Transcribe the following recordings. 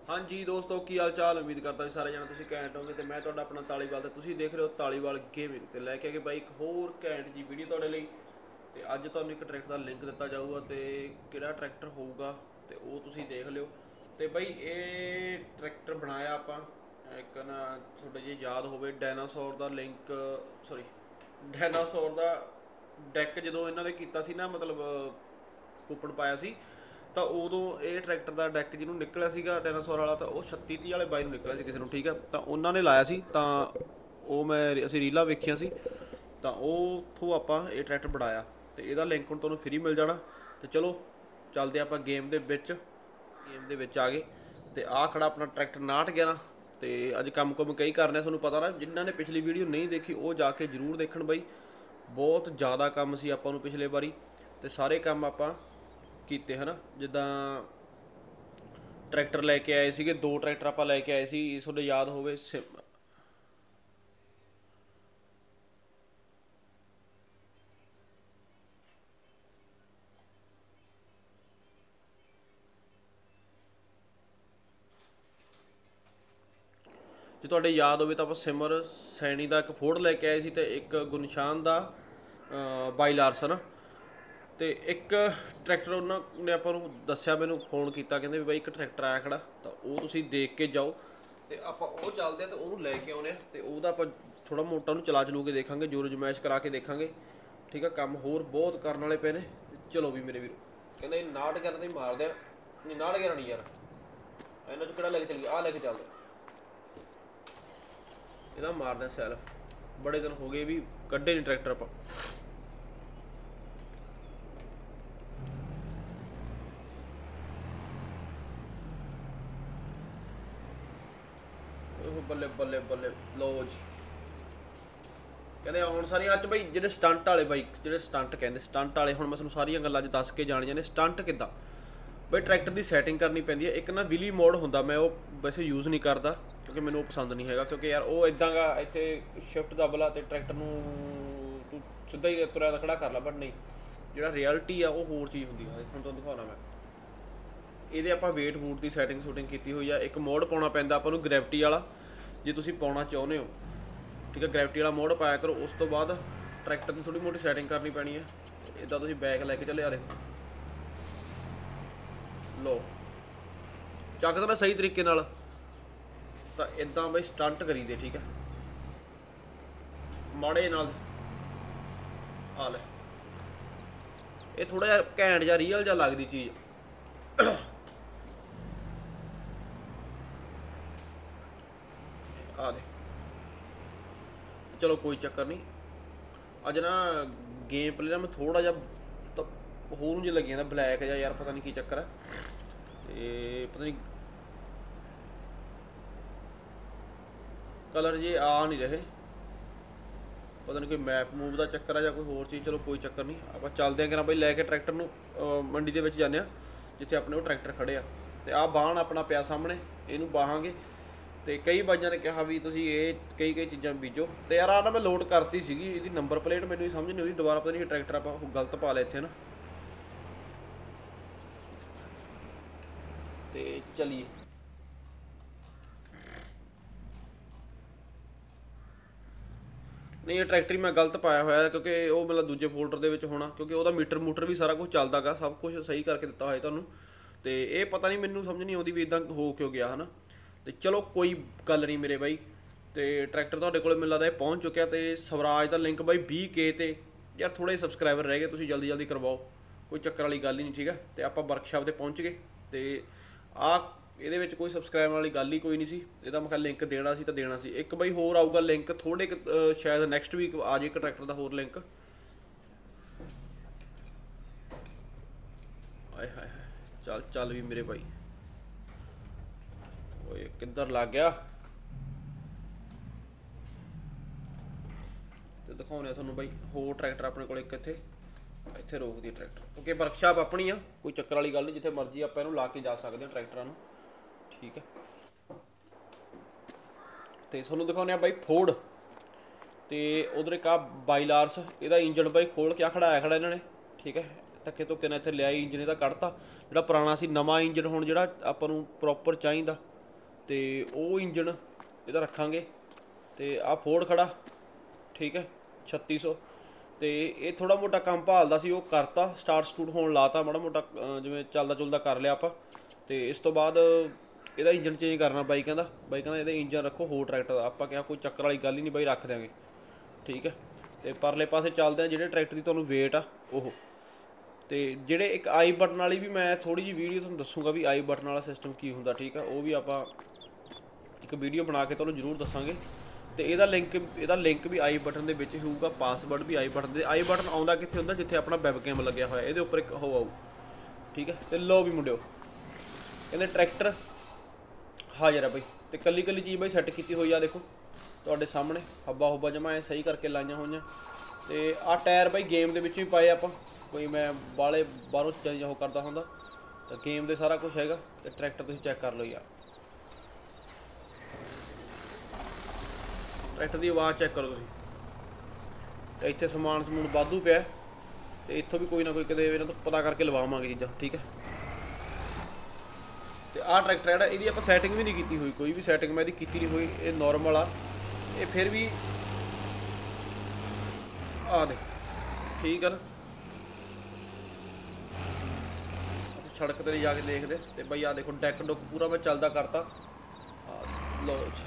हाँ जी दोस्तों की हाल चाल। उम्मीद करता जी सारे जने तुसीं घैंट होगे। तो मैं तुहाडा अपना तालीवाल ते तुसीं देख रहे हो तालीवाल गेमिंग ते लैके आके बाई एक होर घैंट जी वीडियो तुहाडे लई। ते अज तुहानूं एक ट्रैक्टर का लिंक दिता जाऊगा तो किहड़ा ट्रैक्टर होऊगा तो वो तुसीं देख लिओ। तो बई ये ट्रैक्टर बनाया आपां एक ना थोड़े जे याद होवे डायनासौर का लिंक सॉरी डायनासौर का डैक जो इन्होंने किया सी ना मतलब कूपन पाया सी ਤਾਂ ਉਦੋਂ ਇਹ ਟਰੈਕਟਰ ਦਾ ਡੈਕ ਜਿਹਨੂੰ ਨਿਕਲਿਆ ਸੀਗਾ ਡਾਇਨਾਸੌਰ ਵਾਲਾ ਤਾਂ ਉਹ 3630 ਵਾਲੇ ਬਾਈ ਨੂੰ ਨਿਕਲਿਆ ਸੀ ਕਿਸੇ ਨੂੰ ਠੀਕ ਹੈ ਤਾਂ ਉਹਨਾਂ ਨੇ ਲਾਇਆ ਸੀ ਤਾਂ ਉਹ ਅਸੀਂ ਰੀਲਾਂ ਵੇਖੀਆਂ ਸੀ ਤਾਂ ਉਹ ਉੱਥੋਂ ਆਪਾਂ ਇਹ ਟਰੈਕਟਰ ਬਣਾਇਆ ਤੇ ਇਹਦਾ ਲਿੰਕ ਹੁਣ ਤੁਹਾਨੂੰ ਫ੍ਰੀ ਮਿਲ ਜਾਣਾ। ਤੇ ਚਲੋ ਚੱਲਦੇ ਆਪਾਂ ਗੇਮ ਦੇ ਵਿੱਚ ਆ ਗਏ ਤੇ ਆਹ ਖੜਾ ਆਪਣਾ ਟਰੈਕਟਰ 6911 ਤੇ ਅੱਜ ਕੰਮ ਕਈ ਕਰਨੇ ਤੁਹਾਨੂੰ ਪਤਾ ਨਾ ਜਿਨ੍ਹਾਂ ਨੇ ਪਿਛਲੀ ਵੀਡੀਓ ਨਹੀਂ ਦੇਖੀ ਉਹ ਜਾ ਕੇ ਜ਼ਰੂਰ ਦੇਖਣ ਬਾਈ। ਬਹੁਤ ਜ਼ਿਆਦਾ ਕੰਮ ਸੀ ਆਪਾਂ ਨੂੰ ਪਿਛਲੇ ਵਾਰੀ ਤੇ ਸਾਰੇ ਕੰਮ ਆਪਾਂ ਕੀਤੇ ਹਨ। ਜਿੱਦਾਂ ਟਰੈਕਟਰ ਲੈ ਕੇ ਆਏ ਸੀਗੇ ਦੋ ਟਰੈਕਟਰ ਆਪਾਂ ਲੈ ਕੇ ਆਏ ਸੀ ਤੁਹਾਡੇ ਯਾਦ ਹੋਵੇ ਜੇ ਤੁਹਾਡੇ ਯਾਦ ਹੋਵੇ ਤਾਂ ਆਪਾਂ ਸਿਮਰ ਸੈਣੀ ਦਾ ਇੱਕ ਫੋਰਡ ਲੈ ਕੇ ਆਏ ਸੀ ਤੇ ਇੱਕ ਗੁਨਸ਼ਾਨ ਦਾ ਬਾਈਲਾਰਸਨ ਤੇ ਇੱਕ ਟਰੈਕਟਰ ਉਹਨਾਂ ਨੇ ਆਪਾਂ ਨੂੰ ਦੱਸਿਆ ਮੈਨੂੰ ਫੋਨ ਕੀਤਾ ਕਹਿੰਦੇ ਵੀ ਬਾਈ ਇੱਕ ਟਰੈਕਟਰ ਆਇਆ ਖੜਾ ਤਾਂ ਉਹ ਤੁਸੀਂ ਦੇਖ ਕੇ ਜਾਓ ਤੇ ਆਪਾਂ ਉਹ ਚੱਲਦੇ ਆ ਤੇ ਉਹਨੂੰ ਲੈ ਕੇ ਆਉਨੇ ਆ ਤੇ ਉਹਦਾ ਆਪਾਂ ਥੋੜਾ ਮੋਟਾ ਨੂੰ ਚਲਾ ਚਲੂ ਕੇ ਦੇਖਾਂਗੇ ਜੋਰ ਜਮੈਸ਼ ਕਰਾ ਕੇ ਦੇਖਾਂਗੇ ਠੀਕ ਆ। ਕੰਮ ਹੋਰ ਬਹੁਤ ਕਰਨ ਵਾਲੇ ਪਏ ਨੇ ਚਲੋ ਵੀ ਮੇਰੇ ਵੀਰੋ ਕਹਿੰਦੇ 6911 ਤੇ ਮਾਰਦੇ ਆ ਨਹੀਂ 6911 ਨਹੀਂ ਯਾਰ ਇਹਨਾਂ ਚ ਕਿਹੜਾ ਲੈ ਕੇ ਚੱਲੀਏ ਆਹ ਲੈ ਕੇ ਚੱਲਦੇ ਇਹਦਾ ਮਾਰਦੇ ਆ ਸੈਲਫ ਬੜੇ ਦਿਨ ਹੋ ਗਏ ਵੀ ਕੱਢੇ ਨਹੀਂ ਟਰੈਕਟਰ ਆਪਾਂ। ਬੱਲੇ ਬੱਲੇ ਬੱਲੇ ਲਓ ਜੀ ਕਹਿੰਦੇ ਆਉਣ ਸਾਰੀਆਂ ਅੱਜ ਬਈ ਜਿਹੜੇ ਸਟੰਟ ਵਾਲੇ ਬਾਈ ਜਿਹੜੇ ਸਟੰਟ ਕਹਿੰਦੇ ਸਟੰਟ ਵਾਲੇ ਹੁਣ ਮੈਂ ਤੁਹਾਨੂੰ ਸਾਰੀਆਂ ਗੱਲਾਂ 'ਚ ਦੱਸ ਕੇ ਜਾਣੀਆਂ ਨੇ। ਸਟੰਟ ਕਿੱਦਾਂ ਬਈ ਟਰੈਕਟਰ ਦੀ ਸੈਟਿੰਗ ਕਰਨੀ ਪੈਂਦੀ ਹੈ। ਇੱਕ ਨਾ ਵਿਲੀ ਮੋਡ ਹੁੰਦਾ ਮੈਂ ਉਹ ਵੈਸੇ ਯੂਜ਼ ਨਹੀਂ ਕਰਦਾ ਕਿਉਂਕਿ ਮੈਨੂੰ ਉਹ ਪਸੰਦ ਨਹੀਂ ਹੈਗਾ ਕਿਉਂਕਿ ਯਾਰ ਉਹ ਇੱਦਾਂ ਗਾ ਇੱਥੇ ਸ਼ਿਫਟ ਦਬਲਾ ਤੇ ਟਰੈਕਟਰ ਨੂੰ ਤੂੰ ਸਿੱਧਾ ਹੀ ਤੁਰਿਆ ਦਾ ਖੜਾ ਕਰ ਲਾ ਬਟ ਨਹੀਂ ਜਿਹੜਾ ਰਿਐਲਿਟੀ ਆ ਉਹ ਹੋਰ ਚੀਜ਼ ਹੁੰਦੀ ਹੈ। ਹੁਣ ਤੁਹਾਨੂੰ ਦਿਖਾਉਣਾ ਮੈਂ ਇਹਦੇ ਆਪਾਂ ਵੇਟ ਵੂਟ ਦੀ ਸੈਟਿੰਗ ਕੀਤੀ ਹੋਈ ਆ। ਇੱਕ ਮੋਡ ਪਾਉਣਾ ਪੈਂਦਾ ਆਪਾਂ ਨੂੰ ਗ੍ਰੈਵਿਟੀ ਵਾਲਾ ਜੇ ਤੁਸੀਂ ਪਾਉਣਾ ਚਾਹੁੰਦੇ ਹੋ ਠੀਕ ਹੈ ਗ੍ਰੈਵਿਟੀ ਵਾਲਾ ਮੋਡ ਪਾਇਆ ਕਰੋ। ਉਸ ਤੋਂ ਬਾਅਦ ਟਰੈਕਟਰ ਨੂੰ ਥੋੜੀ ਮੋਟੀ ਸੈਟਿੰਗ ਕਰਨੀ ਪੈਣੀ ਹੈ। ਇੱਦਾਂ ਤੁਸੀਂ ਬੈਕ ਲੈ ਕੇ ਚੱਲੇ ਆ ਦੇਖੋ ਲੋ ਚੱਕਦਾ ਨਾ ਸਹੀ ਤਰੀਕੇ ਨਾਲ ਤਾਂ ਇੱਦਾਂ ਬਈ ਸਟੰਟ ਕਰੀਦੇ ਠੀਕ ਹੈ ਮਾੜੇ ਨਾਲ ਆ ਲੈ ਇਹ ਥੋੜਾ ਜਿਹਾ ਘੈਂਟ ਜਾਂ ਰੀਅਲ ਜਾਂ ਲੱਗਦੀ ਚੀਜ਼ ਆ ਦੇ ਚਲੋ ਕੋਈ ਚੱਕਰ ਨਹੀਂ। ਅੱਜ ਨਾ ਗੇਮ ਪਲੇ ਨਾ ਮੈਂ ਥੋੜਾ ਜਿਹਾ ਤਾਂ ਹੋਰ ਨੂੰ ਜੇ ਲੱਗੀ ਜਾਂਦਾ ਬਲੈਕ ਜਾਂ ਯਾਰ ਪਤਾ ਨਹੀਂ ਕੀ ਚੱਕਰ ਹੈ ਤੇ ਪਤਾ ਨਹੀਂ ਕਲਰ ਜੇ ਆ ਨਹੀਂ ਰਹੇ ਪਤਾ ਨਹੀਂ ਕੋਈ ਮੈਪ ਮੂਵ ਦਾ ਚੱਕਰ ਆ ਜਾਂ ਕੋਈ ਹੋਰ ਚੀਜ਼। ਚਲੋ ਕੋਈ ਚੱਕਰ ਨਹੀਂ ਆਪਾਂ ਚੱਲਦੇ ਹਾਂ ਕਿ ਨਾ ਬਈ ਲੈ ਕੇ ਟਰੈਕਟਰ ਨੂੰ ਮੰਡੀ ਦੇ ਵਿੱਚ ਜਾਂਦੇ ਹਾਂ ਜਿੱਥੇ ਆਪਣੇ ਉਹ ਟਰੈਕਟਰ ਖੜੇ ਆ ਤੇ ਆਹ ਬਾਹਣ ਆਪਣਾ ਪਿਆ ਸਾਹਮਣੇ ਇਹਨੂੰ ਬਾਹਾਂਗੇ ਤੇ ਕਈ ਬਾਈਆਂ ਨੇ ਕਿਹਾ ਵੀ ਤੁਸੀਂ ਇਹ ਕਈ ਚੀਜ਼ਾਂ ਬੀਜੋ ਤੇ ਯਾਰ ਆ ਨਾ ਮੈਂ ਲੋਡ ਕਰਤੀ ਸੀਗੀ ਇਹਦੀ ਨੰਬਰ ਪਲੇਟ ਮੈਨੂੰ ਹੀ ਸਮਝ ਨਹੀਂ ਆਉਂਦੀ ਦੁਬਾਰਾ ਪਤਾ ਨਹੀਂ ਟਰੈਕਟਰ ਆਪਾਂ ਗਲਤ ਪਾ ਲਿਆ ਇੱਥੇ ਨਾ ਤੇ ਚਲੀਏ ਨਹੀਂ ਇਹ ਟਰੈਕਟਰ ਹੀ ਮੈਂ ਗਲਤ ਪਾਇਆ ਹੋਇਆ ਕਿਉਂਕਿ ਉਹ ਮਤਲਬ ਦੂਜੇ ਫੋਲਡਰ ਦੇ ਵਿੱਚ ਹੋਣਾ ਕਿਉਂਕਿ ਉਹਦਾ ਮੀਟਰ ਵੀ ਸਾਰਾ ਕੁਝ ਚੱਲਦਾ ਗਾ ਸਭ ਕੁਝ ਸਹੀ ਕਰਕੇ ਦਿੱਤਾ ਹੋਇਆ ਤੁਹਾਨੂੰ ਤੇ ਇਹ ਪਤਾ ਨਹੀਂ ਮੈਨੂੰ ਸਮਝ ਨਹੀਂ ਆਉਂਦੀ ਵੀ ਇੱਦਾਂ ਹੋ ਕਿਉਂ ਗਿਆ ਹੈ ਨਾ। ਤੇ ਚਲੋ ਕੋਈ ਗੱਲ ਨਹੀਂ ਮੇਰੇ ਬਾਈ ਤੇ ਟਰੈਕਟਰ ਤੁਹਾਡੇ ਕੋਲ ਮੈਨੂੰ ਲੱਗਦਾ ਇਹ ਪਹੁੰਚ ਚੁੱਕਿਆ ਤੇ ਸਵਰਾਜ ਦਾ ਲਿੰਕ ਬਾਈ 20K ਤੇ ਯਾਰ ਥੋੜ੍ਹੇ ਸਬਸਕ੍ਰਾਈਬਰ ਰਹਿ ਗਏ ਤੁਸੀਂ ਜਲਦੀ ਕਰਵਾਓ ਕੋਈ ਚੱਕਰ ਵਾਲੀ ਗੱਲ ਹੀ ਨਹੀਂ ਠੀਕ ਹੈ। ਤੇ ਆਪਾਂ ਵਰਕਸ਼ਾਪ ਤੇ ਪਹੁੰਚ ਗਏ ਤੇ ਆਹ ਇਹਦੇ ਵਿੱਚ ਕੋਈ ਸਬਸਕ੍ਰਾਈਬ ਵਾਲੀ ਗੱਲ ਹੀ ਕੋਈ ਨਹੀਂ ਸੀ। ਇਹਦਾ ਮੈਂ ਕਿਹਾ ਲਿੰਕ ਦੇਣਾ ਸੀ ਤਾਂ ਦੇਣਾ ਸੀ। ਇੱਕ ਬਾਈ ਹੋਰ ਆਊਗਾ ਲਿੰਕ ਥੋੜੇ ਸ਼ਾਇਦ ਨੈਕਸਟ ਵੀਕ ਆ ਜਾਏ ਇੱਕ ਟਰੈਕਟਰ ਦਾ ਹੋਰ ਲਿੰਕ ਆਏ ਹਾਏ ਚੱਲ ਵੀ ਮੇਰੇ ਭਾਈ ਓਏ ਕਿੱਧਰ ਲੱਗ ਗਿਆ ਤੇ ਦਿਖਾਉਣੇ ਤੁਹਾਨੂੰ ਬਾਈ ਹੋਰ ਟਰੈਕਟਰ ਆਪਣੇ ਕੋਲ ਇੱਕ ਇੱਥੇ ਰੋਕਦੀ ਟਰੈਕਟਰ ਕਿਉਂਕਿ ਵਰਕਸ਼ਾਪ ਆਪਣੀ ਆ ਕੋਈ ਚੱਕਰ ਵਾਲੀ ਗੱਲ ਨਹੀਂ ਜਿੱਥੇ ਮਰਜ਼ੀ ਆਪਾਂ ਇਹਨੂੰ ਲਾ ਕੇ ਜਾ ਸਕਦੇ ਹਾਂ ਟਰੈਕਟਰਾਂ ਨੂੰ ਠੀਕ ਹੈ। ਤੇ ਤੁਹਾਨੂੰ ਦਿਖਾਉਂਦੇ ਆ ਬਾਈ ਫੋਰਡ ਤੇ ਉਧਰ ਇੱਕ ਆ ਬਾਈਲਾਰਸ ਇਹਦਾ ਇੰਜਨ ਬਾਈ ਖੋਲ ਕੇ ਖੜਾਇਆ ਖੜਾ ਇਹਨਾਂ ਨੇ ਠੀਕ ਹੈ। ਧੱਕੇ ਧੁੱਕੇ ਨਾਲ ਇੱਥੇ ਲਿਆ ਇੰਜਨ ਇਹਦਾ ਕੱਢਤਾ ਜਿਹੜਾ ਪੁਰਾਣਾ ਸੀ ਨਵਾਂ ਇੰਜਨ ਹੁਣ ਜਿਹੜਾ ਆਪਾਂ ਨੂੰ ਪ੍ਰੋਪਰ ਚਾਹੀਦਾ ਤੇ ਉਹ ਇੰਜਣ ਇਹਦਾ ਰੱਖਾਂਗੇ। ਤੇ ਆਹ ਫੋਰਡ ਖੜਾ, ਠੀਕ ਹੈ 3600। ਤੇ ਇਹ ਥੋੜਾ ਮੋਟਾ ਕੰਮ ਭਾਲਦਾ ਸੀ, ਉਹ ਕਰਤਾ ਸਟਾਰਟ ਸਟੂਟ ਹੋਣ ਲਾਤਾ, ਮਾੜਾ ਮੋਟਾ ਜਿਵੇਂ ਚੱਲਦਾ ਚੁਲਦਾ ਕਰ ਲਿਆ ਆਪਾਂ। ਤੇ ਇਸ ਤੋਂ ਬਾਅਦ ਇਹਦਾ ਇੰਜਣ ਚੇਂਜ ਕਰਨਾ ਬਾਈ ਕਹਿੰਦਾ ਇਹਦਾ ਇੰਜਣ ਰੱਖੋ ਹੋਰ ਟਰੈਕਟਰ ਦਾ। ਆਪਾਂ ਕਿਹਾ ਕੋਈ ਚੱਕਰ ਵਾਲੀ ਗੱਲ ਹੀ ਨਹੀਂ ਬਾਈ, ਰੱਖ ਦਿਆਂਗੇ, ਠੀਕ ਹੈ। ਤੇ ਪਰਲੇ ਪਾਸੇ ਚੱਲਦੇ ਆ, ਜਿਹੜੇ ਟਰੈਕਟਰ ਦੀ ਤੁਹਾਨੂੰ ਵੇਟ ਆ ਉਹ। ਤੇ ਜਿਹੜੇ ਇੱਕ ਆਈ ਬਟਨ ਵਾਲੀ ਵੀ ਮੈਂ ਥੋੜੀ ਜਿਹੀ ਵੀਡੀਓ ਤੁਹਾਨੂੰ ਦੱਸੂਗਾ ਵੀ ਆਈ ਬਟਨ ਵਾਲਾ ਸਿਸਟਮ ਕੀ ਹੁੰਦਾ, ਠੀਕ ਆ। ਉਹ ਵੀ ਆਪਾਂ ਇੱਕ ਵੀਡੀਓ ਬਣਾ ਕੇ ਤੁਹਾਨੂੰ ਜ਼ਰੂਰ ਦੱਸਾਂਗੇ। ਤੇ ਇਹਦਾ ਲਿੰਕ ਵੀ ਆਈ ਬਟਨ ਦੇ ਵਿੱਚ ਹੋਊਗਾ, ਪਾਸਵਰਡ ਵੀ ਆਈ ਬਟਨ ਦੇ। ਆਈ ਬਟਨ ਆਉਂਦਾ ਕਿੱਥੇ ਹੁੰਦਾ, ਜਿੱਥੇ ਆਪਣਾ ਵੈਬ ਕੈਮ ਲੱਗਿਆ ਹੋਇਆ, ਇਹਦੇ ਉੱਪਰ ਇੱਕ ਉਹ ਆਊ, ਠੀਕ ਹੈ। ਤੇ ਲਓ ਵੀ ਮੁੰਡਿਓ, ਕਹਿੰਦੇ ਟਰੈਕਟਰ ਹਾਜ਼ਰ ਆ ਬਾਈ। ਤੇ ਕੱਲੀ ਚੀਜ਼ ਬਾਈ ਸੈੱਟ ਕੀਤੀ ਹੋਈ ਆ, ਦੇਖੋ ਤੁਹਾਡੇ ਸਾਹਮਣੇ ਹੱਬਾ ਹੁੱਬਾ ਜਮਾ ਐ ਸਹੀ ਕਰਕੇ ਲਾਈਆਂ ਹੋਈਆਂ। ਤੇ ਆਹ ਟਾਇਰ ਬਾਈ ਗੇਮ ਦੇ ਵਿੱਚ ਵੀ ਪਾਏ ਆਪਾਂ, ਕੋਈ ਮੈਂ ਬਾਹਲੇ ਬਾਹਰੋਂ ਚੀਜ਼ਾਂ ਉਹ ਕਰਦਾ ਹੁੰਦਾ, ਤਾਂ ਗੇਮ ਦੇ ਸਾਰਾ ਕੁਝ ਹੈਗਾ। ਤੇ ਟਰੈਕਟਰ ਤੁਸੀਂ ਚੈੱਕ ਕਰ ਲਓ ਯਾਰ, ਟਰੈਕਟਰ ਦੀ ਆਵਾਜ਼ ਚੈੱਕ ਕਰੋ ਤੁਸੀਂ। ਤੇ ਇੱਥੇ ਸਮਾਨ ਸਮੂਨ ਵਾਧੂ ਪਿਆ, ਤੇ ਇੱਥੋਂ ਵੀ ਕੋਈ ਨਾ ਕੋਈ ਕਿਤੇ ਇਹਨਾਂ ਤੋਂ ਪਤਾ ਕਰਕੇ ਲਵਾਵਾਂਗੇ ਚੀਜ਼ਾਂ, ਠੀਕ ਹੈ। ਤੇ ਆਹ ਟਰੈਕਟਰ ਜਿਹੜਾ ਇਹਦੀ ਆਪਾਂ ਸੈਟਿੰਗ ਵੀ ਨਹੀਂ ਕੀਤੀ ਹੋਈ, ਕੋਈ ਵੀ ਸੈਟਿੰਗ ਮੈਂ ਇਹਦੀ ਕੀਤੀ ਨਹੀਂ ਹੋਈ, ਇਹ ਨੋਰਮਲ ਆ। ਇਹ ਫਿਰ ਵੀ ਆ ਦੇ ਠੀਕ ਆ ਨਾ, ਸੜਕ ਤੇ ਜਾ ਕੇ ਦੇਖਦੇ। ਤੇ ਬਈ ਆ ਦੇਖੋ ਡੈਕ ਡੁੱਕ ਪੂਰਾ ਮੈਂ ਚੱਲਦਾ ਕਰਤਾ। ਲਓ ਜੀ,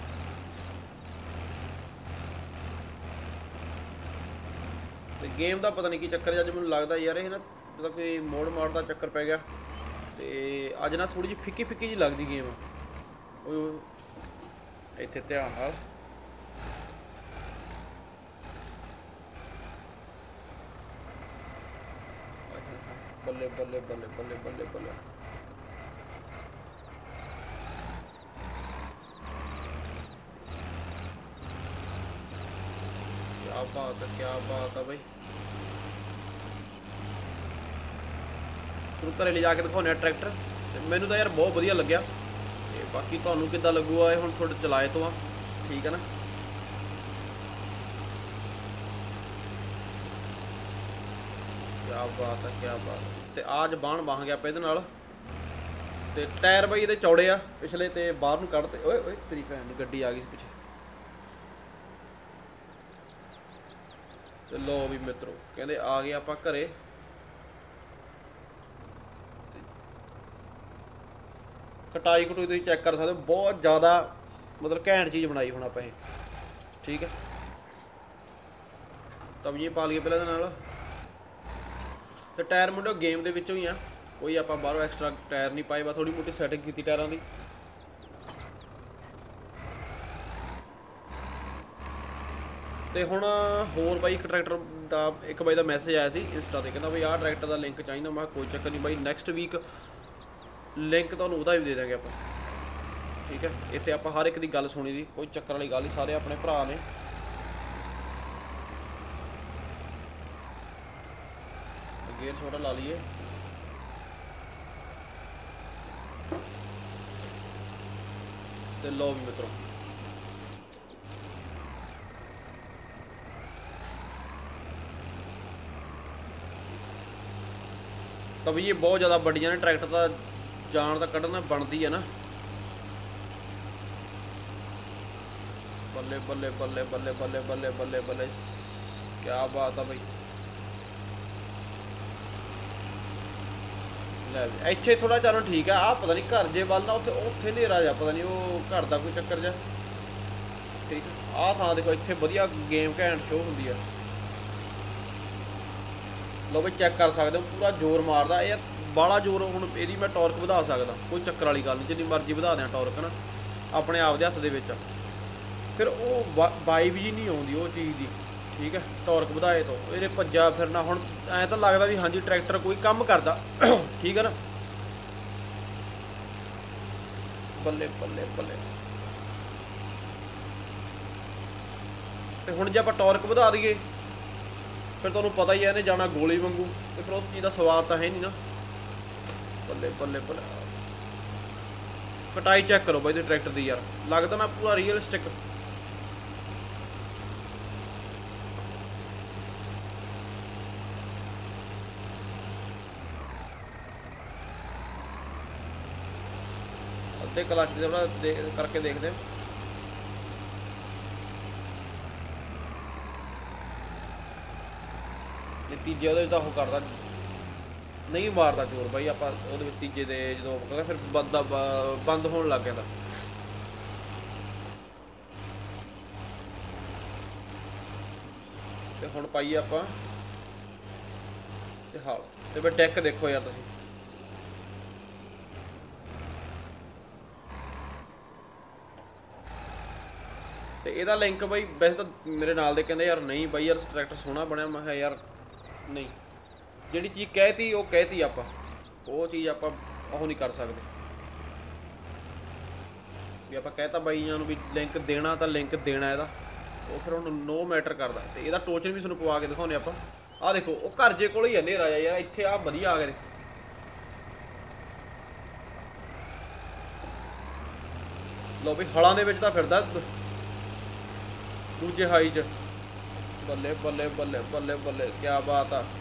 ਤੇ ਗੇਮ ਦਾ ਪਤਾ ਨਹੀਂ ਕੀ ਚੱਕਰ ਹੈ ਅੱਜ, ਮੈਨੂੰ ਲੱਗਦਾ ਯਾਰ ਇਹ ਨਾ ਜਿੱਦਾਂ ਕੋਈ ਮੋੜ ਮਾਰ ਦਾ ਚੱਕਰ ਪੈ ਗਿਆ। ਤੇ ਅੱਜ ਨਾ ਥੋੜੀ ਜਿਹੀ ਫਿੱਕੀ ਜਿਹੀ ਲੱਗਦੀ ਗੇਮ। ਉਹ ਇੱਥੇ ਧਿਆਨ ਨਾਲ, ਬੱਲੇ ਬੱਲੇ ਬੱਲੇ ਬੱਲੇ ਬੱਲੇ ਬੱਲੇ। ਕਿਆ ਬਾਤ ਹੈ, ਕਿਆ ਬਾਤ ਹੈ ਬਾਈ। ਤੁਹਾਨੂੰ ਘਰੇ ਲਿਜਾ ਕੇ ਦਿਖਾਉਂਦੇ ਆ ਟਰੈਕਟਰ। ਤੇ ਮੈਨੂੰ ਤਾਂ ਯਾਰ ਬਹੁਤ ਵਧੀਆ ਲੱਗਿਆ, ਤੇ ਬਾਕੀ ਤੁਹਾਨੂੰ ਕਿੱਦਾਂ ਲੱਗੂਗਾ ਇਹ ਹੁਣ ਤੁਹਾਡੇ ਚਲਾਏ ਤੋਂ ਆ, ਠੀਕ ਹੈ ਨਾ। ਕਿਆ ਬਾਤ ਹੈ, ਕਿਆ ਬਾਤ ਹੈ। ਤੇ ਆਜ ਬਾਣ ਬਾਹ ਗਿਆ ਆਪਾਂ ਇਹਦੇ ਨਾਲ। ਤੇ ਟਾਇਰ ਬਾਈ ਇਹਦੇ ਚੌੜੇ ਆ ਪਿਛਲੇ, ਤੇ ਬਾਹਰ ਨੂੰ ਕੱਢਤੇ। ਓਏ ਓਏ ਤੇਰੀ ਭੈਣ ਨੂੰ ਗੱਡੀ ਆ ਗਈ ਪਿੱਛੇ। ਤੇ ਲੋ ਵੀ ਮਿੱਤਰੋ, ਕਹਿੰਦੇ ਆ ਗਏ ਆਪਾਂ ਘਰੇ। ਕਟਾਈ ਕਟੂਈ ਤੁਸੀਂ ਚੈੱਕ ਕਰ ਸਕਦੇ ਹੋ, ਬਹੁਤ ਜ਼ਿਆਦਾ ਮਤਲਬ ਘੈਂਟ ਚੀਜ਼ ਬਣਾਈ ਹੁਣ ਆਪਾਂ ਇਹ, ਠੀਕ ਹੈ। ਤਵੀਏ ਪਾ ਲਈਏ ਪਹਿਲਾਂ ਇਹਦੇ ਨਾਲ। ਤੇ ਟਾਇਰ ਮੁੰਡੇ ਗੇਮ ਦੇ ਵਿੱਚੋਂ ਹੀ ਆ, ਕੋਈ ਆਪਾਂ ਬਾਹਰੋਂ ਐਕਸਟਰਾ ਟਾਇਰ ਨਹੀਂ ਪਾਏ, ਬਸ ਥੋੜੀ ਮੋਟੀ ਸੈਟਿੰਗ ਕੀਤੀ ਟਾਇਰਾਂ ਦੀ। ਤੇ ਹੁਣ ਹੋਰ ਬਾਈ ਇੱਕ ਟਰੈਕਟਰ ਦਾ ਇੱਕ ਬਾਈ ਦਾ ਮੈਸੇਜ ਆਇਆ ਸੀ ਇੰਸਟਾ ਤੇ, ਕਹਿੰਦਾ ਬਈ ਆਹ ਟਰੈਕਟਰ ਦਾ ਲਿੰਕ ਚਾਹੀਦਾ। ਮੈਂ ਕੋਈ ਚੱਕਰ ਨਹੀਂ ਬਾਈ, ਨੈਕਸਟ ਵੀਕ ਲਿੰਕ ਤੁਹਾਨੂੰ ਉਹਦਾ ਵੀ ਦੇ ਦਾਂਗੇ ਆਪਾਂ, ਠੀਕ ਹੈ। ਇੱਥੇ ਆਪਾਂ ਹਰ ਇੱਕ ਦੀ ਗੱਲ ਸੁਣੀ ਦੀ, ਕੋਈ ਚੱਕਰ ਵਾਲੀ ਗੱਲ ਨਹੀਂ, ਸਾਰੇ ਆਪਣੇ ਭਰਾ ਨੇ। ਗੇਅਰ ਛੋਟਾ ਲਾ ਲਈਏ। ਤੇ ਲਓ ਵੀ ਮਿੱਤਰੋ, ਤਾਂ ਵੀ ਇਹ ਬਹੁਤ ਜ਼ਿਆਦਾ ਵੱਡੀਆਂ ਨੇ, ਟਰੈਕਟਰ ਦਾ ਜਾਨ ਤਾਂ ਕੱਢਣਾ ਬਣਦੀ ਹੈ ਨਾ। ਬੱਲੇ ਬੱਲੇ ਬੱਲੇ ਬੱਲੇ ਬੱਲੇ ਬੱਲੇ ਬੱਲੇ ਬੱਲੇ, ਕਿਆ ਬਾਤ ਆ ਬਈ। ਲੈ ਇੱਥੇ ਥੋੜਾ ਚਲੋ ਠੀਕ ਆ। ਆਹ ਪਤਾ ਨਹੀਂ ਘਰ ਜੇ ਵੱਲ ਨਾ, ਉੱਥੇ ਹਨੇਰਾ ਜਾ, ਪਤਾ ਨਹੀਂ ਉਹ ਘਰ ਦਾ ਕੋਈ ਚੱਕਰ ਜਾ, ਠੀਕ ਆ। ਆਹ ਥਾਂ ਦੇਖੋ, ਇੱਥੇ ਵਧੀਆ ਗੇਮ ਘੈਂਟ ਸ਼ੋਅ ਹੁੰਦੀ ਆ। ਲਓ ਬਈ ਚੈੱਕ ਕਰ ਸਕਦੇ ਹੋ, ਪੂਰਾ ਜ਼ੋਰ ਮਾਰਦਾ ਇਹ, ਬਾਹਲਾ ਜ਼ੋਰ। ਹੁਣ ਇਹਦੀ ਮੈਂ ਟੌਰਕ ਵਧਾ ਸਕਦਾ, ਕੋਈ ਚੱਕਰ ਵਾਲੀ ਗੱਲ ਨਹੀਂ, ਜਿੰਨੀ ਮਰਜ਼ੀ ਵਧਾ ਦਿਆਂ ਟੌਰਕ ਨਾ, ਆਪਣੇ ਆਪ ਦੇ ਹੱਥ ਦੇ ਵਿੱਚ। ਫਿਰ ਉਹ ਵਾਈਬ ਜੀ ਨਹੀਂ ਆਉਂਦੀ ਉਹ ਚੀਜ਼ ਦੀ, ਠੀਕ ਹੈ। ਟੌਰਕ ਵਧਾਏ ਤੋਂ ਇਹਦੇ ਭੱਜਾ ਫਿਰਨਾ, ਹੁਣ ਐਂ ਤਾਂ ਲੱਗਦਾ ਵੀ ਹਾਂਜੀ ਟਰੈਕਟਰ ਕੋਈ ਕੰਮ ਕਰਦਾ, ਠੀਕ ਹੈ ਨਾ। ਬੱਲੇ ਬੱਲੇ ਬੱਲੇ। ਤੇ ਹੁਣ ਜੇ ਆਪਾਂ ਟੌਰਕ ਵਧਾ ਦਈਏ, ਫਿਰ ਤੁਹਾਨੂੰ ਪਤਾ ਹੀ ਹੈ ਇਹਨੇ ਜਾਣਾ ਗੋਲੀ ਵਾਂਗੂ, ਤੇ ਫਿਰ ਉਸ ਚੀਜ਼ ਦਾ ਸਵਾਦ ਤਾਂ ਹੈ ਨਹੀਂ ਨਾ। ਬੱਲੇ ਬੱਲੇ ਬੱਲੇ, ਕਟਾਈ ਚੈੱਕ ਕਰੋ ਬਾਈ ਤੇ ਟਰੈਕਟਰ ਦੀ ਯਾਰ, ਲੱਗਦਾ ਨਾ ਪੂਰਾ ਰੀਅਲਸਟਿਕ। ਅੱਧੇ ਕਲਚ ਦੇ ਥੋੜਾ ਕਰਕੇ ਦੇਖਦੇ ਹਾਂ। ਤੀਜੇ ਉਹਦੇ ਤਾਂ ਉਹ ਕਰਦਾ ਨਹੀਂ ਮਾਰਦਾ ਜ਼ੋਰ ਬਾਈ, ਆਪਾਂ ਉਹਦੇ ਵਿੱਚ ਤੀਜੇ ਦੇ ਜਦੋਂ ਕਹਿੰਦਾ ਫਿਰ ਬੰਦ ਹੋਣ ਲੱਗ ਜਾਂਦਾ। ਤੇ ਹੁਣ ਪਾਈਏ ਆਪਾਂ ਤੇ ਹਾਲ ਤੇ ਬਈ ਡੈਕ ਦੇਖੋ ਯਾਰ ਤੁਸੀਂ, ਤੇ ਇਹਦਾ ਲਿੰਕ ਬਾਈ ਵੈਸੇ ਤਾਂ ਮੇਰੇ ਨਾਲ ਦੇ ਕਹਿੰਦੇ ਯਾਰ ਨਹੀਂ ਬਾਈ ਯਾਰ ਟਰੈਕਟਰ ਸੋਹਣਾ ਬਣਿਆ। ਮੈਂ ਕਿਹਾ ਯਾਰ ਨਹੀਂ, ਜਿਹੜੀ ਚੀਜ਼ ਕਹਿਤੀ ਉਹ ਕਹਿਤੀ, ਆਪਾਂ ਉਹ ਚੀਜ਼ ਆਪਾਂ ਉਹ ਨਹੀਂ ਕਰ ਸਕਦੇ ਵੀ ਆਪਾਂ ਕਹਿਤਾ ਬਾਈਆਂ ਨੂੰ ਵੀ ਲਿੰਕ ਦੇਣਾ ਤਾਂ ਲਿੰਕ ਦੇਣਾ ਇਹਦਾ, ਉਹ ਫਿਰ ਹੁਣ ਨੋ ਮੈਟਰ ਕਰਦਾ। ਤੇ ਇਹਦਾ ਟੋਚਨ ਵੀ ਤੁਹਾਨੂੰ ਪਵਾ ਕੇ ਦਿਖਾਉਂਦੇ ਆਪਾਂ। ਆਹ ਦੇਖੋ ਉਹ ਘਰ ਜੇ ਕੋਲ ਹੀ ਹੈ ਹਨੇਰਾ ਯਾਰ, ਇੱਥੇ ਆ ਵਧੀਆ ਆ ਗਏ ਲੋ ਵੀ ਹਲਾਂ ਦੇ ਵਿੱਚ ਤਾਂ ਫਿਰਦਾ ਦੂਜੇ ਹਾਈ 'ਚ। ਬੱਲੇ ਬੱਲੇ ਬੱਲੇ ਬੱਲੇ ਬੱਲੇ ਕਿਆ ਬਾਤ ਆ।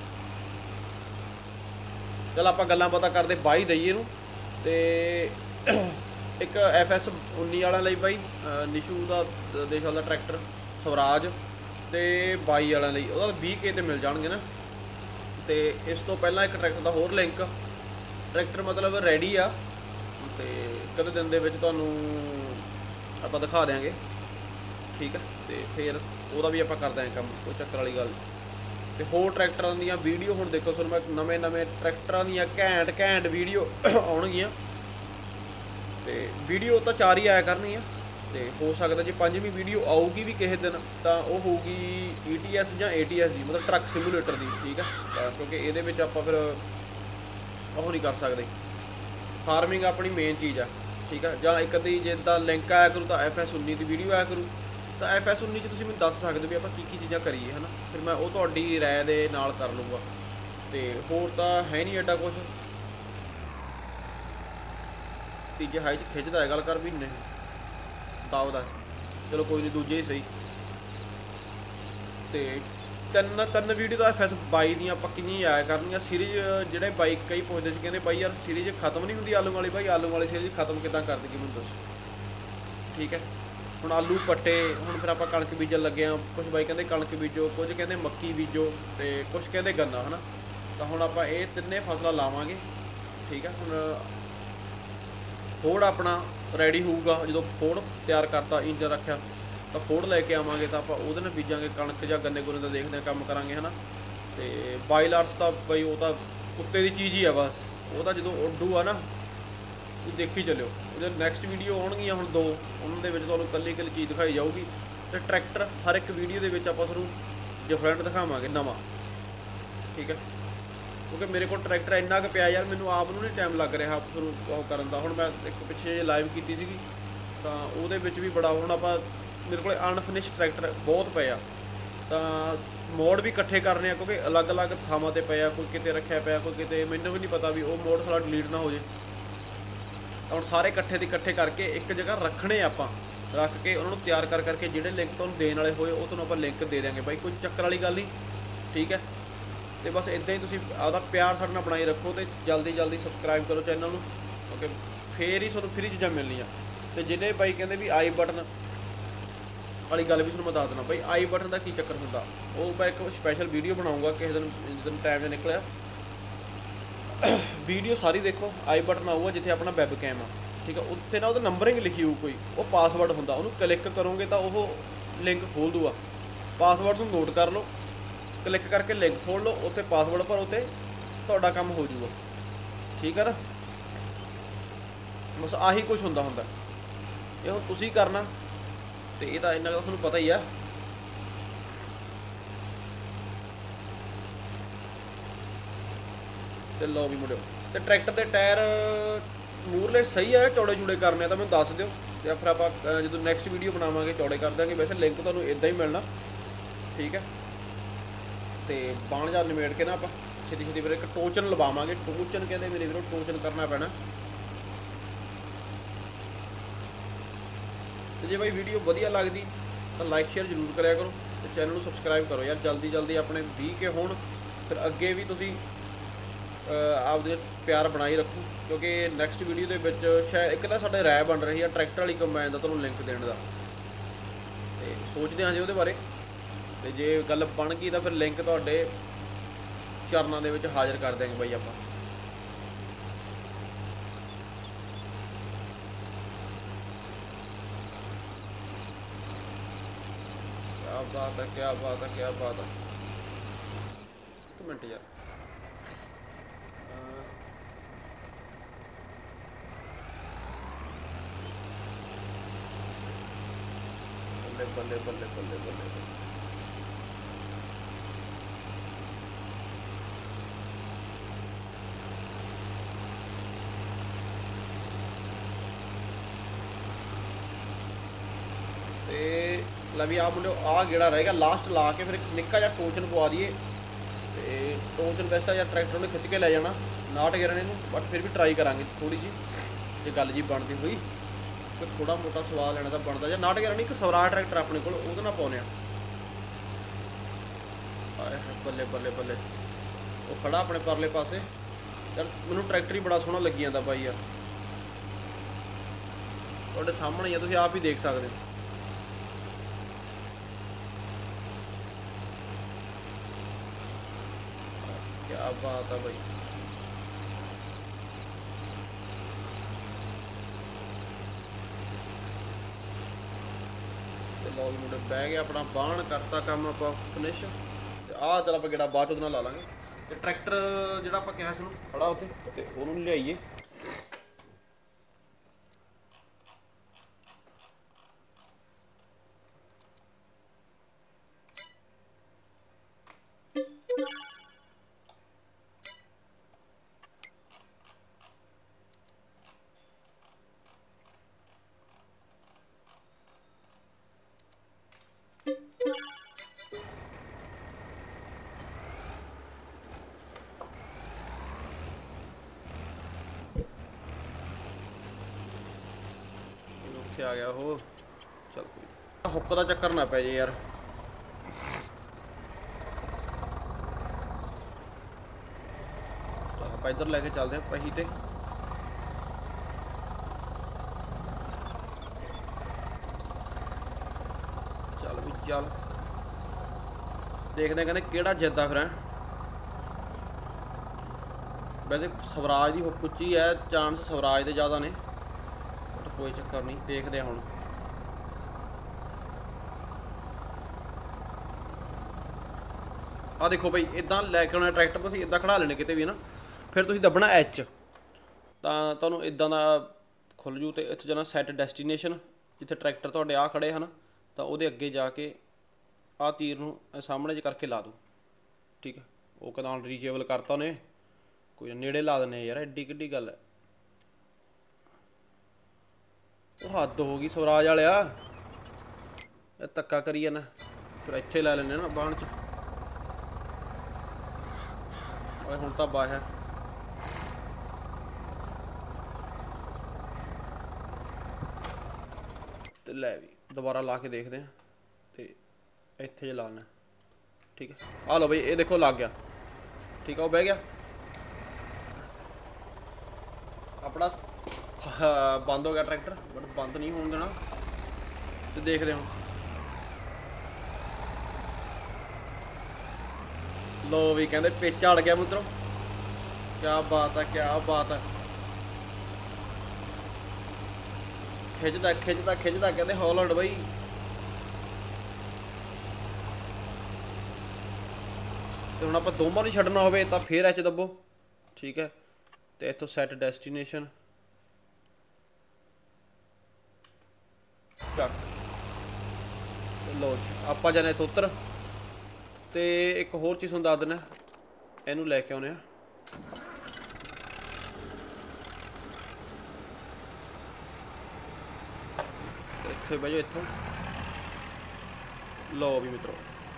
ਚਲ ਆਪਾਂ ਗੱਲਾਂ ਬਾਤਾਂ ਕਰਦੇ ਬਾਈ ਦਈਏ ਇਹਨੂੰ। ਤੇ ਇੱਕ FS 19 ਵਾਲਿਆਂ ਲਈ ਬਾਈ ਨਿਸ਼ੂ ਦਾ ਦੇਸ਼ ਵਾਲਾ ਟਰੈਕਟਰ ਸਵਰਾਜ, ਤੇ 22 ਵਾਲਿਆਂ ਲਈ ਉਹਦਾ 20K ਤੇ ਮਿਲ ਜਾਣਗੇ ਨਾ। ਤੇ ਇਸ ਤੋਂ ਪਹਿਲਾਂ ਇੱਕ ਟਰੈਕਟਰ ਦਾ ਹੋਰ ਲਿੰਕ, ਟਰੈਕਟਰ ਮਤਲਬ ਰੈਡੀ ਆ, ਤੇ ਕਦੇ ਦਿਨ ਦੇ ਵਿੱਚ ਤੁਹਾਨੂੰ ਆਪਾਂ ਦਿਖਾ ਦਿਆਂਗੇ, ਠੀਕ ਆ। ਤੇ ਫਿਰ ਉਹਦਾ ਵੀ ਆਪਾਂ ਕਰ ਦਿਆਂਗੇ ਕੰਮ, ਕੋਈ ਚੱਕਰ ਵਾਲੀ ਗੱਲ। ਤੇ ਹੋਰ ਟਰੈਕਟਰਾਂ ਦੀਆਂ ਵੀਡੀਓ ਹੁਣ ਦੇਖੋ ਤੁਹਾਨੂੰ ਮੈਂ ਨਵੇਂ ਟਰੈਕਟਰਾਂ ਦੀਆਂ ਘੈਂਟ ਵੀਡੀਓ ਆਉਣਗੀਆਂ। ਤੇ ਵੀਡੀਓ ਤਾਂ 4 ਹੀ ਆਇਆ ਕਰਨੀ ਆ, ਤੇ ਹੋ ਸਕਦਾ ਜੇ 5ਵੀਂ ਵੀਡੀਓ ਆਊਗੀ ਵੀ ਕਿਸੇ ਦਿਨ ਤਾਂ ਉਹ ਹੋਊਗੀ ETS ਜਾਂ ATS ਦੀ, ਮਤਲਬ ਟਰੱਕ ਸਿਮੂਲੇਟਰ ਦੀ, ਠੀਕ ਆ। ਕਿਉਂਕਿ ਇਹਦੇ ਵਿੱਚ ਆਪਾਂ ਫਿਰ ਉਹ ਨਹੀਂ ਕਰ ਸਕਦੇ, ਫਾਰਮਿੰਗ ਆਪਣੀ ਮੇਨ ਚੀਜ਼ ਆ, ਠੀਕ ਆ। ਜਾਂ ਇੱਕ ਅੱਧੀ ਜਿੱਦਾਂ ਲਿੰਕ ਆਇਆ ਕਰੂ ਤਾਂ FS 19 ਦੀ ਵੀਡੀਓ ਆਇਆ ਕਰੂ, ਤਾਂ FS 19 'ਚ ਤੁਸੀਂ ਮੈਨੂੰ ਦੱਸ ਸਕਦੇ ਵੀ ਆਪਾਂ ਕੀ ਚੀਜ਼ਾਂ ਕਰੀਏ, ਹੈ ਨਾ। ਫਿਰ ਮੈਂ ਉਹ ਤੁਹਾਡੀ ਰਾਏ ਦੇ ਨਾਲ ਕਰ ਲੂੰਗਾ। ਤੇ ਹੋਰ ਤਾਂ ਹੈ ਨਹੀਂ ਐਡਾ ਕੁਛ। ਤੀਜੇ ਹਾਈ 'ਚ ਖਿੱਚਦਾ ਹੈ ਗੱਲ ਕਰ ਵੀ ਨਹੀਂ ਦਾਵਦਾ, ਚਲੋ ਕੋਈ ਨਹੀਂ ਦੂਜੇ ਹੀ ਸਹੀ। ਤੇ ਤਿੰਨ ਵੀਡੀਓ ਤਾਂ FS 22 ਦੀਆਂ ਪੱਕੀਆਂ ਹੀ ਆਇਆ ਕਰਨੀਆਂ। ਸੀਰੀਜ਼ ਜਿਹੜੇ ਬਾਈਕ ਕਈ ਪੁੱਛਦੇ ਸੀ, ਕਹਿੰਦੇ ਬਾਈ ਯਾਰ ਸੀਰੀਜ਼ ਖਤਮ ਨਹੀਂ ਹੁੰਦੀ ਆਲੂ ਵਾਲੀ। ਬਾਈ ਆਲੂ ਵਾਲੀ ਸੀਰੀਜ਼ ਖਤਮ ਕਿੱਦਾਂ ਕਰ ਦੇਗੀ ਮੈਨੂੰ ਦੱਸੋ, ਠੀਕ ਹੈ। ਹੁਣ ਆਲੂ ਪੱਟੇ, ਹੁਣ ਫਿਰ ਆਪਾਂ ਕਣਕ ਬੀਜਣ ਲੱਗੇ ਹਾਂ। ਕੁਝ ਬਾਈ ਕਹਿੰਦੇ ਕਣਕ ਬੀਜੋ, ਕੁਝ ਕਹਿੰਦੇ ਮੱਕੀ ਬੀਜੋ, ਤੇ ਕੁਝ ਕਹਿੰਦੇ ਗੰਨਾ, ਹੈ ਨਾ। ਤਾਂ ਹੁਣ ਆਪਾਂ ਇਹ ਤਿੰਨੇ ਫਸਲਾਂ ਲਾਵਾਂਗੇ, ਠੀਕ ਹੈ। ਹੁਣ ਫੋੜ ਆਪਣਾ ਰੈਡੀ ਹੋਊਗਾ, ਜਦੋਂ ਫੋੜ ਤਿਆਰ ਕਰਤਾ, ਇੰਜਨ ਰੱਖਿਆ ਤਾਂ ਫੋੜ ਲੈ ਕੇ ਆਵਾਂਗੇ, ਤਾਂ ਆਪਾਂ ਉਹਦੇ ਨਾਲ ਬੀਜਾਂਗੇ ਕਣਕ ਜਾਂ ਗੰਨੇ ਗੁੰਨੇ ਦਾ ਦੇਖਦੇ ਹਾਂ, ਕੰਮ ਕਰਾਂਗੇ, ਹੈ ਨਾ। ਤੇ ਬਾਇਲਰਸ ਤਾਂ ਬਈ ਉਹ ਤਾਂ ਕੁੱਤੇ ਦੀ ਚੀਜ਼ ਹੀ ਆ ਬਸ। ਉਹ ਤਾਂ ਜਦੋਂ ਉੱਡੂ ਆ ਨਾ, ਤੁਸੀਂ ਦੇਖੀ ਚੱਲਿਓ। ਉਹਦੇ ਨੈਕਸਟ ਵੀਡੀਓ ਆਉਣਗੀਆਂ ਹੁਣ 2, ਉਹਨਾਂ ਦੇ ਵਿੱਚ ਤੁਹਾਨੂੰ ਇਕੱਲੀ ਚੀਜ਼ ਦਿਖਾਈ ਜਾਊਗੀ। ਤੇ ਟਰੈਕਟਰ ਹਰ ਇੱਕ ਵੀਡੀਓ ਦੇ ਵਿੱਚ ਆਪਾਂ ਤੁਹਾਨੂੰ ਡਿਫਰੈਂਟ ਦਿਖਾਵਾਂਗੇ, ਨਵਾਂ, ਠੀਕ ਹੈ। ਕਿਉਂਕਿ ਮੇਰੇ ਕੋਲ ਟਰੈਕਟਰ ਇੰਨਾ ਕੁ ਪਿਆ ਯਾਰ, ਮੈਨੂੰ ਆਪ ਨੂੰ ਨਹੀਂ ਟਾਈਮ ਲੱਗ ਰਿਹਾ ਤੁਹਾਨੂੰ ਉਹ ਕਰਨ ਦਾ। ਹੁਣ ਮੈਂ ਇੱਕ ਪਿੱਛੇ ਜੇ ਲਾਈਵ ਕੀਤੀ ਸੀਗੀ, ਤਾਂ ਉਹਦੇ ਵਿੱਚ ਵੀ ਬੜਾ ਹੁਣ ਆਪਾਂ ਮੇਰੇ ਕੋਲ ਅਨਫਿਨਿਸ਼ ਟਰੈਕਟਰ ਬਹੁਤ ਪਏ ਆ, ਤਾਂ ਮੋਡ ਵੀ ਇਕੱਠੇ ਕਰਨੇ ਆ, ਕਿਉਂਕਿ ਅਲੱਗ-ਅਲੱਗ ਥਾਵਾਂ 'ਤੇ ਪਏ ਆ। ਕੋਈ ਕਿਤੇ ਰੱਖਿਆ ਪਿਆ, ਕੋਈ ਕਿਤੇ, ਮੈਨੂੰ ਵੀ ਨਹੀਂ ਪਤਾ ਵੀ ਉਹ ਮੋਡ ਸਾਡਾ ਡਿਲੀਟ ਨਾ ਹੋ ਜੇ। ਹੁਣ ਸਾਰੇ ਇਕੱਠੇ ਕਰਕੇ ਇੱਕ ਜਗ੍ਹਾ ਰੱਖਣੇ ਆਪਾਂ, ਰੱਖ ਕੇ ਉਹਨਾਂ ਨੂੰ ਤਿਆਰ ਕਰਕੇ ਜਿਹੜੇ ਲਿੰਕ ਤੁਹਾਨੂੰ ਦੇਣ ਵਾਲੇ ਹੋਏ ਉਹ ਤੁਹਾਨੂੰ ਆਪਾਂ ਲਿੰਕ ਦੇ ਦਿਆਂਗੇ ਬਾਈ, ਕੋਈ ਚੱਕਰ ਵਾਲੀ ਗੱਲ ਨਹੀਂ, ਠੀਕ ਹੈ। ਤੇ ਬਸ ਇੱਦਾਂ ਹੀ ਤੁਸੀਂ ਆਪਦਾ ਪਿਆਰ ਸਾਡੇ ਨਾਲ ਬਣਾਈ ਰੱਖੋ, ਤੇ ਜਲਦੀ ਸਬਸਕ੍ਰਾਈਬ ਕਰੋ ਚੈਨਲ ਨੂੰ, ਕਿਉਂਕਿ ਫੇਰ ਹੀ ਤੁਹਾਨੂੰ ਫ੍ਰੀ ਚੀਜ਼ਾਂ ਮਿਲਣੀਆਂ। ਤੇ ਜਿਹਨੇ ਬਾਈ ਕਹਿੰਦੇ ਵੀ ਆਈ ਬਟਨ ਵਾਲੀ ਗੱਲ ਵੀ ਤੁਹਾਨੂੰ ਮੈਂ ਦੱਸ ਦੇਣਾ ਬਾਈ, ਆਈ ਬਟਨ ਦਾ ਕੀ ਚੱਕਰ ਹੁੰਦਾ, ਉਹ ਮੈਂ ਇੱਕ ਸਪੈਸ਼ਲ ਵੀਡੀਓ ਬਣਾਊਂਗਾ ਕਿਸੇ ਦਿਨ, ਜਿਸ ਦਿਨ ਟਾਈਮ ਜਿਹਾ ਨਿਕਲਿਆ। ਵੀਡੀਓ ਸਾਰੀ ਦੇਖੋ। ਆਈ ਬਟਨ ਆਊਗਾ ਜਿੱਥੇ ਆਪਣਾ ਵੈਬ ਕੈਮ ਆ, ਠੀਕ ਆ। ਉੱਥੇ ਨਾ ਉਹਦਾ ਨੰਬਰਿੰਗ ਲਿਖੀ ਹੋਊ ਕੋਈ, ਉਹ ਪਾਸਵਰਡ ਹੁੰਦਾ, ਉਹਨੂੰ ਕਲਿੱਕ ਕਰੋਗੇ ਤਾਂ ਉਹ ਲਿੰਕ ਖੋਲ ਦੂਗਾ। ਪਾਸਵਰਡ ਨੂੰ ਨੋਟ ਕਰ ਲਓ, ਕਲਿੱਕ ਕਰਕੇ ਲਿੰਕ ਖੋਲ ਲਓ, ਉੱਥੇ ਪਾਸਵਰਡ ਭਰੋ ਤੇ ਤੁਹਾਡਾ ਕੰਮ ਹੋ ਜੂਗਾ, ਠੀਕ ਆ ਨਾ। ਬਸ ਆਹੀ ਕੁਛ ਹੁੰਦਾ ਇਹ ਹੁਣ ਤੁਸੀਂ ਕਰਨਾ, ਤੇ ਇਹ ਤਾਂ ਇੰਨਾ ਤੁਹਾਨੂੰ ਪਤਾ ਹੀ ਆ। ਤੇ ਲਓ ਵੀ ਮੁੰਡਿਓ, ਤੇ ਟਰੈਕਟਰ ਦੇ ਟਾਇਰ ਮੂਰਲੇ ਸਹੀ ਆ, ਚੌੜੇ ਚੂੜੇ ਕਰਨੇ ਆ ਤਾਂ ਮੈਨੂੰ ਦੱਸ ਦਿਓ, ਤੇ ਫਿਰ ਆਪਾਂ ਜਦੋਂ ਨੈਕਸਟ ਵੀਡੀਓ ਬਣਾਵਾਂਗੇ ਚੌੜੇ ਕਰ ਦਾਂਗੇ। ਵੈਸੇ ਲਿੰਕ ਤੁਹਾਨੂੰ ਇੱਦਾਂ ਹੀ ਮਿਲਣਾ, ਠੀਕ ਹੈ। ਤੇ ਬਾਣ ਜਾਂ ਨਿਮੇੜ ਕੇ ਨਾ ਆਪਾਂ ਛੇਤੀ ਫਿਰ ਇੱਕ ਟੋਚਨ ਲਵਾਵਾਂਗੇ। ਟੋਚਨ ਕਹਿੰਦੇ ਮੇਰੇ ਵੀਰੋ, ਟੋਚਨ ਕਰਨਾ ਪੈਣਾ। ਤੇ ਜੇ ਬਾਈ ਵੀਡੀਓ ਵਧੀਆ ਲੱਗਦੀ ਤਾਂ ਲਾਈਕ ਸ਼ੇਅਰ ਜ਼ਰੂਰ ਕਰਿਆ ਕਰੋ, ਤੇ ਚੈਨਲ ਨੂੰ ਸਬਸਕ੍ਰਾਈਬ ਕਰੋ ਯਾਰ, ਜਲਦੀ ਆਪਣੇ 20K ਹੋਣ। ਫਿਰ ਅੱਗੇ ਵੀ ਤੁਸੀਂ ਆਪਦੇ ਪਿਆਰ ਬਣਾਈ ਰੱਖੋ, ਕਿਉਂਕਿ ਨੈਕਸਟ ਵੀਡੀਓ ਦੇ ਵਿੱਚ ਸ਼ਾਇਦ ਇੱਕ ਤਾਂ ਸਾਡੇ ਰਾਏ ਬਣ ਰਹੀ ਆ ਟਰੈਕਟਰ ਵਾਲੀ ਕੰਬਾਈਨ ਦਾ ਤੁਹਾਨੂੰ ਲਿੰਕ ਦੇਣ ਦਾ, ਤੇ ਸੋਚਦੇ ਹਾਂ ਜੀ ਉਹਦੇ ਬਾਰੇ। ਤੇ ਜੇ ਗੱਲ ਬਣ ਗਈ ਤਾਂ ਫਿਰ ਲਿੰਕ ਤੁਹਾਡੇ ਚਰਨਾਂ ਦੇ ਵਿੱਚ ਹਾਜ਼ਰ ਕਰ ਦਿਆਂਗੇ ਬਾਈ ਆਪਾਂ। ਕਿਆ ਬਾਤ ਹੈ, ਕਿਆ ਬਾਤ ਹੈ, ਕਿਆ ਬਾਤ ਹੈ। ਇੱਕ ਮਿੰਟ ਯਾਰ, ਬੱਲੇ ਬੱਲੇ ਬੱਲੇ ਬੱਲੇ ਬੱਲੇ। ਤੇ ਲੈ ਵੀ ਆਹ ਮੁੰਡੇ ਆਹ ਗੇੜਾ ਰਹੇਗਾ ਲਾਸਟ ਲਾ ਕੇ ਫਿਰ ਇੱਕ ਨਿੱਕਾ ਜਿਹਾ ਟੋਚਨ ਪਵਾ ਦਈਏ। ਤੇ ਟੋਚਨ ਵੈਸਟਾ ਜਾਂ ਟਰੈਕਟਰ ਨੇ ਖਿੱਚ ਕੇ ਲੈ ਜਾਣਾ 59 ਗਿਆਰਾਂ ਨੂੰ, ਬਟ ਫਿਰ ਵੀ ਟਰਾਈ ਕਰਾਂਗੇ ਥੋੜੀ ਜਿਹੀ ਜੇ ਗੱਲ ਜੀ ਬਣਦੀ ਹੋਈ। ਤੇ ਥੋੜਾ ਮੋਟਾ ਸਵਾਦ ਲੈਣਾ ਤਾਂ ਬਣਦਾ, ਜਾਂ 59 ਗਿਆਰਾਂ ਨਹੀਂ ਇੱਕ ਸਵਰਾਜ ਟਰੈਕਟਰ ਆਪਣੇ ਕੋਲ, ਉਹਦੇ ਨਾਲ ਪਾਉਂਦੇ ਆ। ਬੱਲੇ ਬੱਲੇ ਬੱਲੇ, ਉਹ ਖੜਾ ਆਪਣੇ ਪਰਲੇ ਪਾਸੇ। ਯਾਰ ਮੈਨੂੰ ਟਰੈਕਟਰ ਹੀ ਬੜਾ ਸੋਹਣਾ ਲੱਗੀ ਜਾਂਦਾ ਬਾਈ ਯਾਰ, ਤੁਹਾਡੇ ਸਾਹਮਣੇ ਹੀ ਆ, ਤੁਸੀਂ ਆਪ ਹੀ ਦੇਖ ਸਕਦੇ ਹੋ। ਕਿਆ ਬਾਤ ਆ ਬਾਈ। ਤੇ ਲਓ ਮੁੰਡੇ ਬਹਿ ਗਿਆ ਆਪਣਾ ਬਾਹਣ, ਕਰਤਾ ਕੰਮ ਆਪਾਂ ਫਿਨਿਸ਼। ਤੇ ਆਹ ਚੱਲ ਆਪਾਂ ਗੇੜਾ ਬਾਅਦ ਚ ਉਹਦੇ ਨਾਲ ਲਾ ਲਾਂਗੇ। ਤੇ ਟਰੈਕਟਰ ਜਿਹੜਾ ਆਪਾਂ ਕਿਹਾ ਸੀ ਉਹਨੂੰ ਖੜਾ ਉੱਥੇ, ਤੇ ਉਹਨੂੰ ਲਿਆਈਏ। ਆ ਗਿਆ ਉਹ, ਚੱਲ ਕੋਈ ਹੁੱਕ ਦਾ ਚੱਕਰ ਨਾ ਪੈ ਜੇ ਯਾਰ। ਚਲ ਆਪਾਂ ਇੱਧਰ ਲੈ ਕੇ ਚੱਲਦੇ ਹਾਂ ਪਹੀ ਤੇ। ਚੱਲ ਵੀ ਚੱਲ, ਦੇਖਦੇ ਕਹਿੰਦੇ ਕਿਹੜਾ ਜਿੱਤਦਾ ਫਿਰ। ਵੈਸੇ ਸਵਰਾਜ ਦੀ ਹੁੱਕ ਉੱਚੀ ਹੈ, ਚਾਂਸ ਸਵਰਾਜ ਦੇ ਜ਼ਿਆਦਾ ਨੇ, ਕੋਈ ਚੱਕਰ ਨਹੀਂ, ਦੇਖਦੇ ਹਾਂ ਹੁਣ। ਆਹ ਦੇਖੋ ਬਈ, ਇੱਦਾਂ ਲੈ ਕੇ ਆਉਣਾ ਟਰੈਕਟਰ, ਤੁਸੀਂ ਇੱਦਾਂ ਖੜਾ ਲੈਣੇ ਕਿਤੇ ਵੀ ਨਾ, ਫਿਰ ਤੁਸੀਂ ਦੱਬਣਾ ਐਚ, ਤਾਂ ਤੁਹਾਨੂੰ ਇੱਦਾਂ ਦਾ ਖੁੱਲ ਜੂ। ਤੇ ਇੱਥੇ ਜਾਣਾ ਸੈੱਟ ਡੈਸਟੀਨੇਸ਼ਨ, ਜਿੱਥੇ ਟਰੈਕਟਰ ਤੁਹਾਡੇ ਆ ਖੜੇ ਹਨ, ਤਾਂ ਉਹਦੇ ਅੱਗੇ ਜਾ ਕੇ ਆਹ ਤੀਰ ਨੂੰ ਸਾਹਮਣੇ 'ਚ ਕਰਕੇ ਲਾ ਦਿਓ, ਠੀਕ ਹੈ। ਉਹ ਕਹਿੰਦਾ ਹੁਣ ਰੀਚੇਬਲ ਕਰਤਾ ਉਹਨੇ, ਕੋਈ ਨੇੜੇ ਲਾ ਦਿੰਦੇ ਯਾਰ, ਐਡੀ ਕਿੱਡੀ ਗੱਲ ਹੈ। ਉਹ ਹੱਦ ਹੋ ਗਈ ਸਵਰਾਜ ਵਾਲਿਆ, ਇਹ ਧੱਕਾ ਕਰੀ ਜਾਣਾ। ਫਿਰ ਇੱਥੇ ਲੈ ਲੈਂਦੇ ਨਾ ਬਾਣ ਚ। ਓਏ ਹੁਣ ਤਾਂ ਬਾਹ ਹੈ, ਤੇ ਲੈ ਵੀ ਦੁਬਾਰਾ ਲਾ ਕੇ ਦੇਖਦੇ ਹਾਂ। ਤੇ ਇੱਥੇ ਜੇ ਲਾਣਾ, ਠੀਕ ਹੈ। ਆ ਲਓ ਬਈ, ਇਹ ਦੇਖੋ ਲੱਗ ਗਿਆ, ਠੀਕ ਆ, ਉਹ ਬਹਿ ਗਿਆ ਆਪਣਾ। ਬੰਦ ਹੋ ਗਿਆ ਟਰੈਕਟਰ, ਬਟ ਬੰਦ ਨਹੀਂ ਹੋਣ ਦੇਣਾ। ਤੇ ਦੇਖਦੇ ਹੁਣ, ਲੋ ਵੀ ਕਹਿੰਦੇ ਪਿੱਚ ਅੜ ਗਿਆ ਮਿੱਤਰੋ। ਕਿਆ ਬਾਤ ਹੈ, ਕਿਆ ਬਾਤ ਹੈ। ਖਿੱਚਦਾ ਖਿੱਚਦਾ ਖਿੱਚਦਾ ਕਹਿੰਦੇ ਹੌਲੈਂਡ ਬਈ। ਤੇ ਹੁਣ ਆਪਾਂ ਦੋਵਾਂ ਨੂੰ ਛੱਡਣਾ ਹੋਵੇ ਤਾਂ ਫੇਰ ਐਚ ਦੱਬੋ, ਠੀਕ ਹੈ। ਤੇ ਇੱਥੋਂ ਸੈੱਟ ਡੈਸਟੀਨੇਸ਼ਨ, ਚੱਕ। ਲੋ ਆਪਾਂ ਜਾਣੇ ਇੱਥੋਂ ਉੱਤਰ। ਤੇ ਇੱਕ ਹੋਰ ਚੀਜ਼ ਤੁਹਾਨੂੰ ਦੱਸ ਦਿੰਦਾ, ਇਹਨੂੰ ਲੈ ਕੇ ਆਉਂਦੇ ਆ। ਇੱਥੇ ਬਹਿ ਜਾਓ, ਇੱਥੋਂ ਲਓ ਵੀ ਮਿੱਤਰੋ,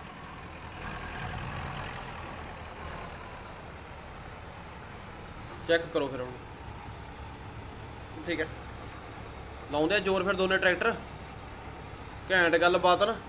ਚੈੱਕ ਕਰੋ ਫਿਰ ਹੁਣ, ਠੀਕ ਹੈ। ਲਾਉਂਦੇ ਆ ਜ਼ੋਰ ਫਿਰ ਦੋਨੇ ਟਰੈਕਟਰ, ਘੈਂਟ ਗੱਲ ਬਾਤ ਨਾ।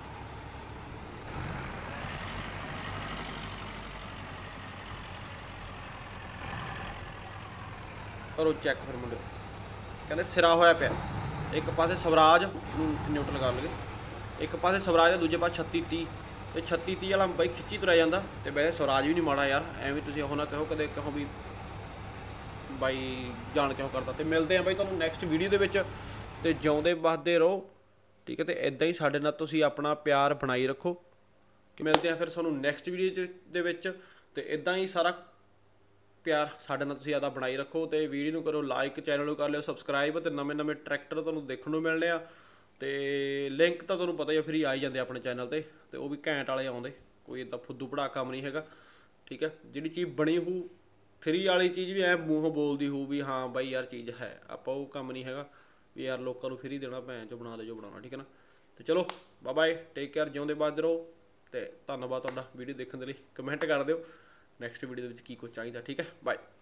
ਕਰੋ ਚੈੱਕ ਫਿਰ ਮੁੰਡੇ, ਕਹਿੰਦੇ ਸਿਰਾ ਹੋਇਆ ਪਿਆ। ਇੱਕ ਪਾਸੇ ਸਵਰਾਜ ਨੂੰ ਨਿਊਟਰਲ ਕਰ ਲਗੇ, ਇੱਕ ਪਾਸੇ ਸਵਰਾਜ ਦਾ, ਦੂਜੇ ਪਾਸੇ 3630 ਤੇ 3630 ਵਾਲਾ ਬਾਈ ਖਿੱਚੀ ਤੁਰਿਆ ਜਾਂਦਾ। ਤੇ ਵੈਸੇ ਸਵਰਾਜ ਵੀ ਨਹੀਂ ਮਾੜਾ ਯਾਰ, ਐਵੇਂ ਤੁਸੀਂ ਉਹ ਨਾ ਕਹੋ ਕਦੇ ਕਹੋ ਵੀ ਬਾਈ ਜਾਣ ਕਿਉਂ ਕਰਦਾ। ਤੇ ਮਿਲਦੇ ਆ ਬਾਈ ਤੁਹਾਨੂੰ ਨੈਕਸਟ ਵੀਡੀਓ ਦੇ ਵਿੱਚ, ਤੇ ਜਿਉਂਦੇ ਵੱਸਦੇ ਰਹੋ, ਠੀਕ ਹੈ। ਤੇ ਇੱਦਾਂ ਹੀ ਸਾਡੇ ਨਾਲ ਤੁਸੀਂ ਆਪਣਾ ਪਿਆਰ ਬਣਾਈ ਰੱਖੋ। ਕਿ ਮਿਲਦੇ ਆ ਫਿਰ ਤੁਹਾਨੂੰ ਨੈਕਸਟ ਵੀਡੀਓ ਦੇ ਵਿੱਚ, ਤੇ ਇੱਦਾਂ ਹੀ ਸਾਰਾ ਪਿਆਰ ਸਾਡੇ ਨਾਲ ਤੁਸੀਂ ਆਦਾ ਬਣਾਈ ਰੱਖੋ। ਤੇ ਵੀਡੀਓ ਨੂੰ ਕਰੋ ਲਾਈਕ, ਚੈਨਲ ਨੂੰ ਕਰ ਲਿਓ ਸਬਸਕ੍ਰਾਈਬ, ਤੇ ਨਵੇਂ ਟਰੈਕਟਰ ਤੁਹਾਨੂੰ ਦੇਖਣ ਨੂੰ ਮਿਲਣੇ ਆ। ਤੇ ਲਿੰਕ ਤਾਂ ਤੁਹਾਨੂੰ ਪਤਾ ਹੀ ਆ, ਫਰੀ ਆ ਹੀ ਜਾਂਦੇ ਆਪਣੇ ਚੈਨਲ 'ਤੇ, ਤੇ ਉਹ ਵੀ ਘੈਂਟ ਵਾਲੇ ਆਉਂਦੇ, ਕੋਈ ਇੱਦਾਂ ਫੁੱਦੂ ਪੜਾ ਕੰਮ ਨਹੀਂ ਹੈਗਾ, ਠੀਕ ਹੈ। ਜਿਹੜੀ ਚੀਜ਼ ਬਣੀ ਹੋਊ ਫਰੀ ਵਾਲੀ ਚੀਜ਼ ਵੀ ਐਂ ਮੂੰਹੋਂ ਬੋਲਦੀ ਹੋਊ ਵੀ ਹਾਂ ਬਾਈ ਯਾਰ ਚੀਜ਼ ਹੈ, ਆਪਾਂ ਉਹ ਕੰਮ ਨਹੀਂ ਹੈਗਾ ਵੀ ਯਾਰ ਲੋਕਾਂ ਨੂੰ ਫਰੀ ਦੇਣਾ, ਭੈਣ 'ਚੋਂ ਬਣਾ ਦੇ ਜੋ ਬਣਾਉਣਾ, ਠੀਕ ਹੈ ਨਾ। ਤੇ ਚਲੋ ਬਾਏ ਬਾਏ, ਟੇਕ ਕੇਅਰ, ਜਿਉਂਦੇ ਵੱਸਦੇ ਰਹੋ। ਤੇ ਧੰਨਵਾਦ ਤੁਹਾਡਾ ਵੀਡੀਓ ਦੇਖਣ ਦੇ ਲਈ। ਕਮੈਂਟ ਕਰ ਦਿਓ ਨੈਕਸਟ ਵੀਡੀਓ ਦੇ ਵਿੱਚ ਕੀ ਕੁਝ ਚਾਹੀਦਾ, ਠੀਕ ਹੈ। ਬਾਏ।